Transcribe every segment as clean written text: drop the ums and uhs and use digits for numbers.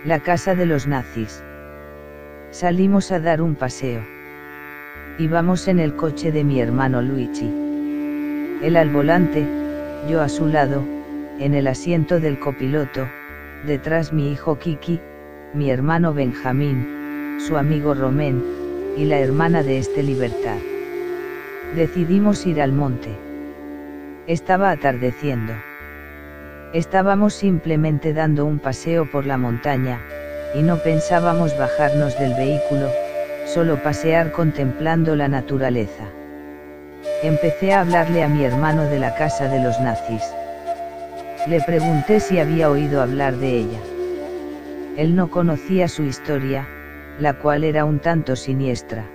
La casa de los nazis. Salimos a dar un paseo. Íbamos en el coche de mi hermano Luigi. Él al volante, yo a su lado, en el asiento del copiloto, detrás mi hijo Kiki, mi hermano Benjamín, su amigo Romén, y la hermana de este Libertad. Decidimos ir al monte. Estaba atardeciendo. Estábamos simplemente dando un paseo por la montaña, y no pensábamos bajarnos del vehículo, solo pasear contemplando la naturaleza. Empecé a hablarle a mi hermano de la casa de los nazis. Le pregunté si había oído hablar de ella. Él no conocía su historia, la cual era un tanto siniestra.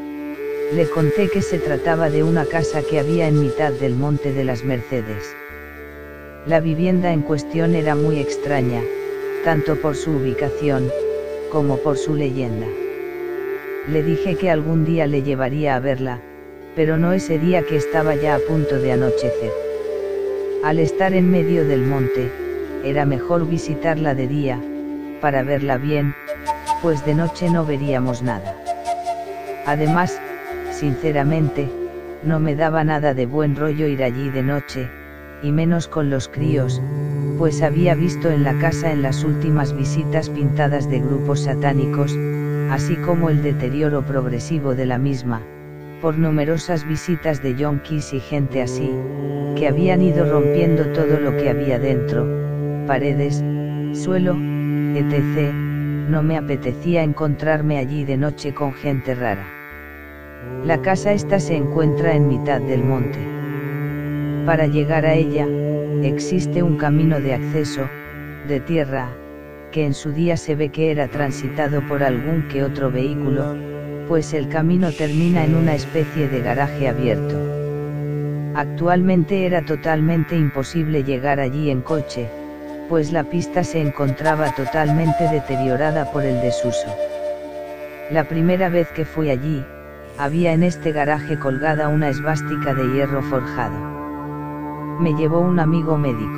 Le conté que se trataba de una casa que había en mitad del Monte de las Mercedes. La vivienda en cuestión era muy extraña, tanto por su ubicación, como por su leyenda. Le dije que algún día le llevaría a verla, pero no ese día, que estaba ya a punto de anochecer. Al estar en medio del monte, era mejor visitarla de día, para verla bien, pues de noche no veríamos nada. Además, sinceramente, no me daba nada de buen rollo ir allí de noche, y menos con los críos, pues había visto en la casa en las últimas visitas pintadas de grupos satánicos, así como el deterioro progresivo de la misma, por numerosas visitas de yonkis y gente así, que habían ido rompiendo todo lo que había dentro, paredes, suelo, etc. No me apetecía encontrarme allí de noche con gente rara. La casa esta se encuentra en mitad del monte. Para llegar a ella, existe un camino de acceso, de tierra, que en su día se ve que era transitado por algún que otro vehículo, pues el camino termina en una especie de garaje abierto. Actualmente era totalmente imposible llegar allí en coche, pues la pista se encontraba totalmente deteriorada por el desuso. La primera vez que fui allí, había en este garaje colgada una esvástica de hierro forjado. Me llevó un amigo médico.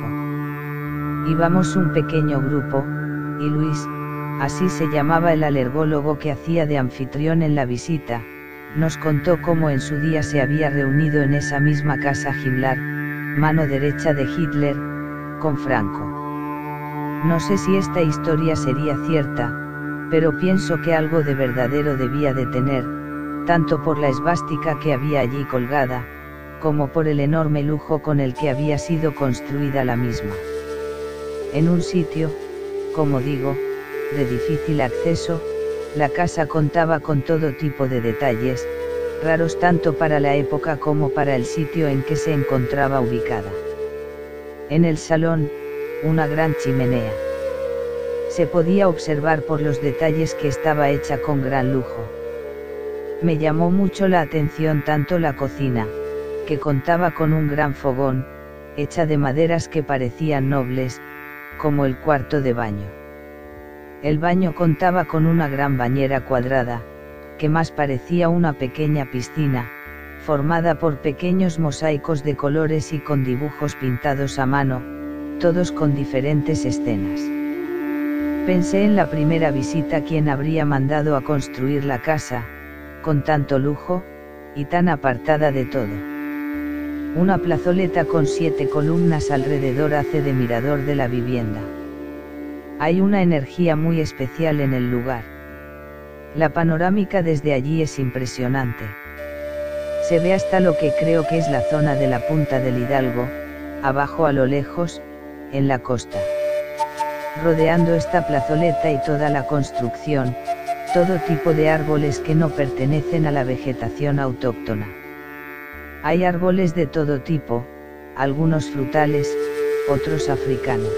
Íbamos un pequeño grupo, y Luis, así se llamaba el alergólogo que hacía de anfitrión en la visita, nos contó cómo en su día se había reunido en esa misma casa Himmler, mano derecha de Hitler, con Franco. No sé si esta historia sería cierta, pero pienso que algo de verdadero debía de tener, tanto por la esvástica que había allí colgada, como por el enorme lujo con el que había sido construida la misma. En un sitio, como digo, de difícil acceso, la casa contaba con todo tipo de detalles, raros tanto para la época como para el sitio en que se encontraba ubicada. En el salón, una gran chimenea. Se podía observar por los detalles que estaba hecha con gran lujo. Me llamó mucho la atención tanto la cocina, que contaba con un gran fogón, hecha de maderas que parecían nobles, como el cuarto de baño. El baño contaba con una gran bañera cuadrada, que más parecía una pequeña piscina, formada por pequeños mosaicos de colores y con dibujos pintados a mano, todos con diferentes escenas. Pensé en la primera visita quién habría mandado a construir la casa, con tanto lujo, y tan apartada de todo. Una plazoleta con 7 columnas alrededor hace de mirador de la vivienda. Hay una energía muy especial en el lugar. La panorámica desde allí es impresionante. Se ve hasta lo que creo que es la zona de la Punta del Hidalgo, abajo a lo lejos, en la costa. Rodeando esta plazoleta y toda la construcción, todo tipo de árboles que no pertenecen a la vegetación autóctona. Hay árboles de todo tipo, algunos frutales, otros africanos.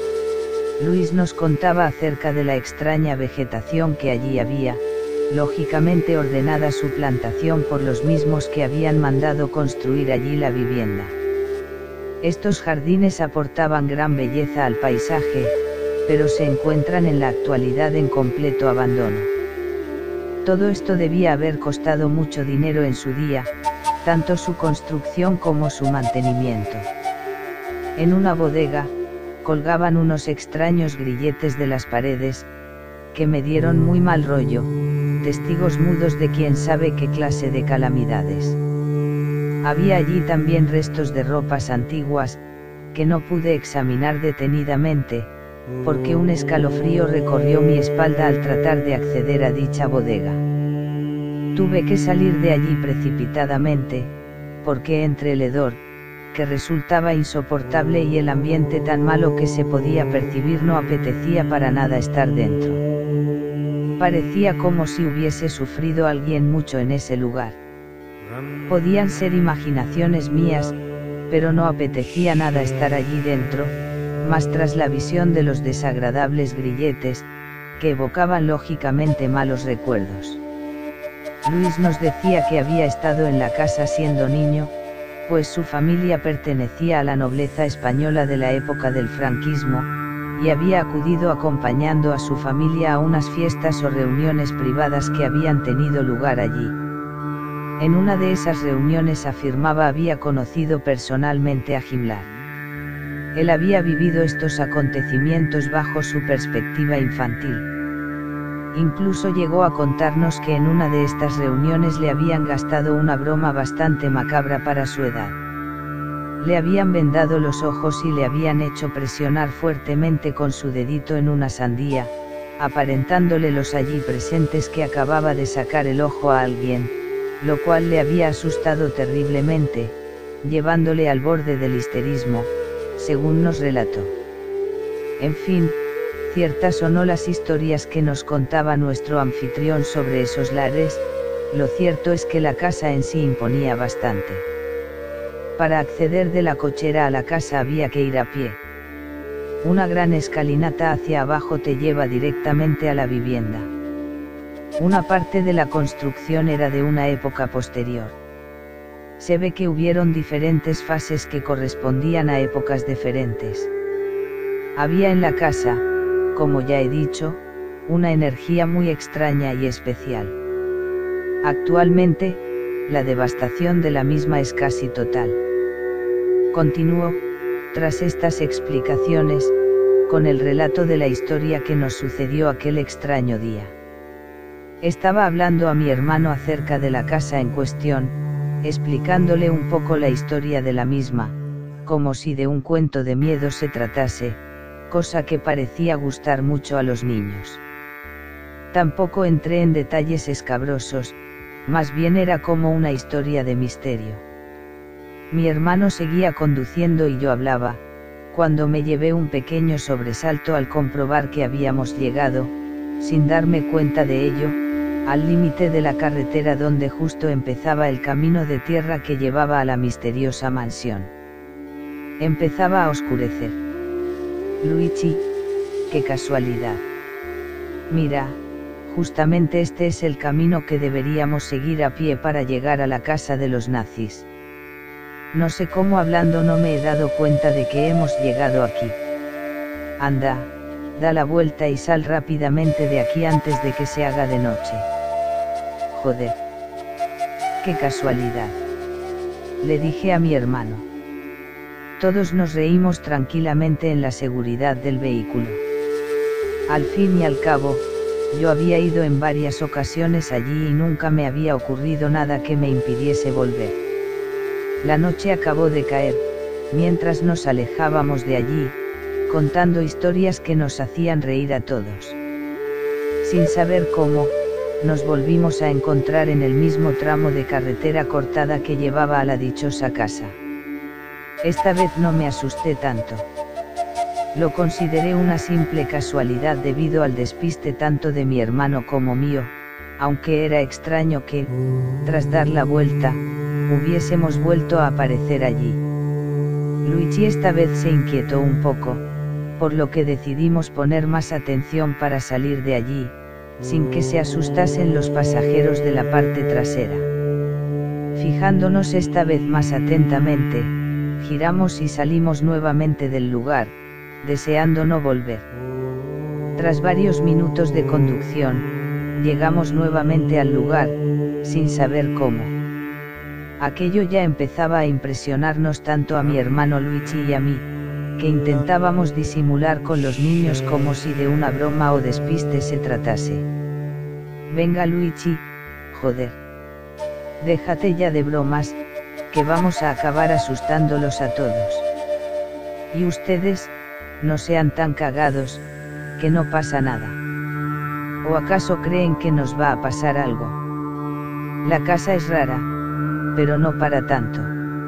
Luis nos contaba acerca de la extraña vegetación que allí había, lógicamente ordenada su plantación por los mismos que habían mandado construir allí la vivienda. Estos jardines aportaban gran belleza al paisaje, pero se encuentran en la actualidad en completo abandono. Todo esto debía haber costado mucho dinero en su día, tanto su construcción como su mantenimiento. En una bodega, colgaban unos extraños grilletes de las paredes, que me dieron muy mal rollo, testigos mudos de quién sabe qué clase de calamidades. Había allí también restos de ropas antiguas, que no pude examinar detenidamente, porque un escalofrío recorrió mi espalda al tratar de acceder a dicha bodega. Tuve que salir de allí precipitadamente, porque entre el hedor, que resultaba insoportable, y el ambiente tan malo que se podía percibir, no apetecía para nada estar dentro. Parecía como si hubiese sufrido alguien mucho en ese lugar. Podían ser imaginaciones mías, pero no apetecía nada estar allí dentro, más tras la visión de los desagradables grilletes, que evocaban lógicamente malos recuerdos. Luis nos decía que había estado en la casa siendo niño, pues su familia pertenecía a la nobleza española de la época del franquismo, y había acudido acompañando a su familia a unas fiestas o reuniones privadas que habían tenido lugar allí. En una de esas reuniones, afirmaba, había conocido personalmente a Himmler. Él había vivido estos acontecimientos bajo su perspectiva infantil. Incluso llegó a contarnos que en una de estas reuniones le habían gastado una broma bastante macabra para su edad. Le habían vendado los ojos y le habían hecho presionar fuertemente con su dedito en una sandía, aparentándole los allí presentes que acababa de sacar el ojo a alguien, lo cual le había asustado terriblemente, llevándole al borde del histerismo, según nos relató. En fin, ciertas o no las historias que nos contaba nuestro anfitrión sobre esos lares, lo cierto es que la casa en sí imponía bastante. Para acceder de la cochera a la casa había que ir a pie. Una gran escalinata hacia abajo te lleva directamente a la vivienda. Una parte de la construcción era de una época posterior. Se ve que hubieron diferentes fases que correspondían a épocas diferentes. Había en la casa, como ya he dicho, una energía muy extraña y especial. Actualmente, la devastación de la misma es casi total. Continuó, tras estas explicaciones, con el relato de la historia que nos sucedió aquel extraño día. Estaba hablando a mi hermano acerca de la casa en cuestión, explicándole un poco la historia de la misma, como si de un cuento de miedo se tratase, cosa que parecía gustar mucho a los niños. Tampoco entré en detalles escabrosos, más bien era como una historia de misterio. Mi hermano seguía conduciendo y yo hablaba, cuando me llevé un pequeño sobresalto al comprobar que habíamos llegado, sin darme cuenta de ello, al límite de la carretera donde justo empezaba el camino de tierra que llevaba a la misteriosa mansión. Empezaba a oscurecer. Luigi, qué casualidad. Mira, justamente este es el camino que deberíamos seguir a pie para llegar a la casa de los nazis. No sé cómo hablando no me he dado cuenta de que hemos llegado aquí. Anda, da la vuelta y sal rápidamente de aquí antes de que se haga de noche. Joder. Qué casualidad. Le dije a mi hermano. Todos nos reímos tranquilamente en la seguridad del vehículo. Al fin y al cabo, yo había ido en varias ocasiones allí y nunca me había ocurrido nada que me impidiese volver. La noche acabó de caer, mientras nos alejábamos de allí, contando historias que nos hacían reír a todos. Sin saber cómo, nos volvimos a encontrar en el mismo tramo de carretera cortada que llevaba a la dichosa casa. Esta vez no me asusté tanto. Lo consideré una simple casualidad debido al despiste tanto de mi hermano como mío, aunque era extraño que, tras dar la vuelta, hubiésemos vuelto a aparecer allí. Luigi esta vez se inquietó un poco, por lo que decidimos poner más atención para salir de allí, sin que se asustasen los pasajeros de la parte trasera. Fijándonos esta vez más atentamente, giramos y salimos nuevamente del lugar, deseando no volver. Tras varios minutos de conducción, llegamos nuevamente al lugar, sin saber cómo. Aquello ya empezaba a impresionarnos tanto a mi hermano Luigi y a mí, que intentábamos disimular con los niños como si de una broma o despiste se tratase. Venga Luigi, joder. Déjate ya de bromas, que vamos a acabar asustándolos a todos. Y ustedes, no sean tan cagados, que no pasa nada. ¿O acaso creen que nos va a pasar algo? La casa es rara, pero no para tanto.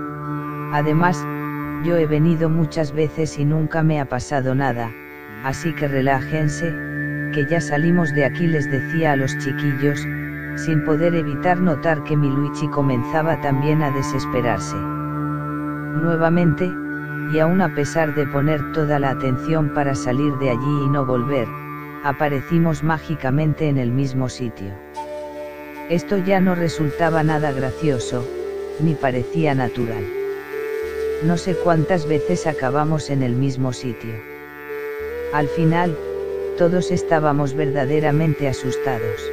Además, yo he venido muchas veces y nunca me ha pasado nada, así que relájense, que ya salimos de aquí, les decía a los chiquillos, sin poder evitar notar que mi Luigi comenzaba también a desesperarse. Nuevamente, y aún a pesar de poner toda la atención para salir de allí y no volver, aparecimos mágicamente en el mismo sitio. Esto ya no resultaba nada gracioso, ni parecía natural. No sé cuántas veces acabamos en el mismo sitio. Al final, todos estábamos verdaderamente asustados.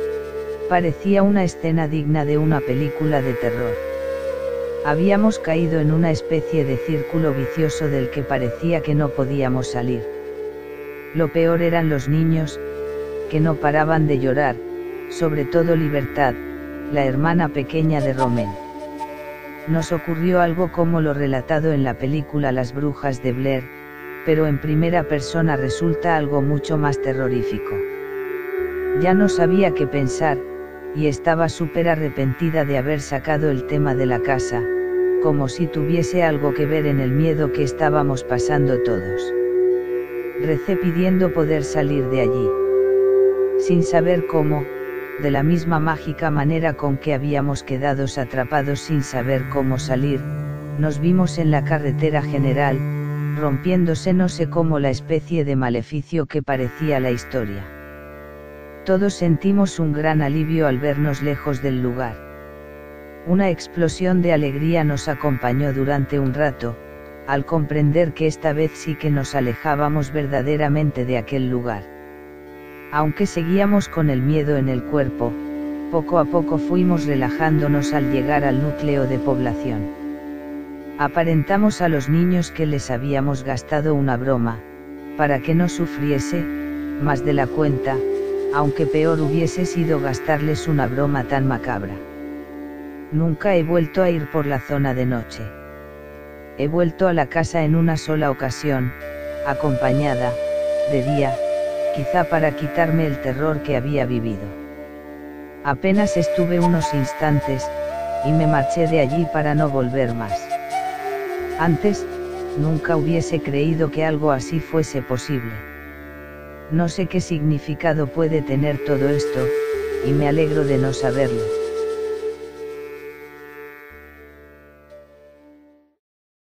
Parecía una escena digna de una película de terror. Habíamos caído en una especie de círculo vicioso del que parecía que no podíamos salir. Lo peor eran los niños, que no paraban de llorar, sobre todo Libertad, la hermana pequeña de Romain. Nos ocurrió algo como lo relatado en la película Las Brujas de Blair, pero en primera persona resulta algo mucho más terrorífico. Ya no sabía qué pensar, y estaba súper arrepentida de haber sacado el tema de la casa, como si tuviese algo que ver en el miedo que estábamos pasando todos. Recé pidiendo poder salir de allí. Sin saber cómo, de la misma mágica manera con que habíamos quedado atrapados sin saber cómo salir, nos vimos en la carretera general, rompiéndose no sé cómo la especie de maleficio que parecía la historia. Todos sentimos un gran alivio al vernos lejos del lugar. Una explosión de alegría nos acompañó durante un rato, al comprender que esta vez sí que nos alejábamos verdaderamente de aquel lugar. Aunque seguíamos con el miedo en el cuerpo, poco a poco fuimos relajándonos al llegar al núcleo de población. Aparentamos a los niños que les habíamos gastado una broma, para que no sufriese más de la cuenta, aunque peor hubiese sido gastarles una broma tan macabra. Nunca he vuelto a ir por la zona de noche. He vuelto a la casa en una sola ocasión, acompañada, de día, quizá para quitarme el terror que había vivido. Apenas estuve unos instantes, y me marché de allí para no volver más. Antes, nunca hubiese creído que algo así fuese posible. No sé qué significado puede tener todo esto, y me alegro de no saberlo.